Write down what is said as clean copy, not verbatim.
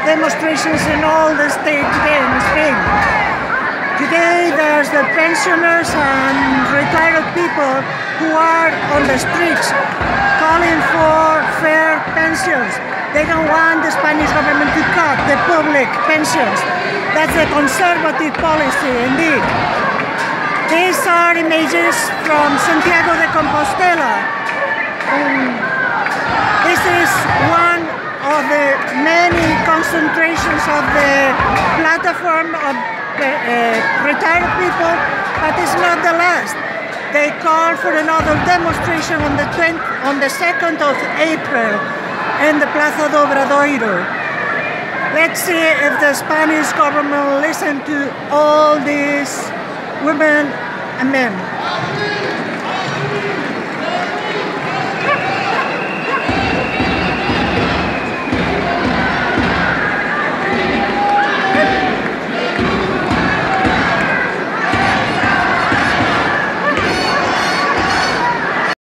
demonstrations in all the states today in Spain. Today there's the pensioners and retired people who are on the streets calling for fair pensions. They don't want the Spanish government to cut the public pensions. That's a conservative policy indeed. These are images from Santiago de Compostela. This is one of the many concentrations of the platform of retired people, but it's not the last. They call for another demonstration on the 2nd of April in the Plaza do Obradoiro. Let's see if the Spanish government will listen to all these women and men.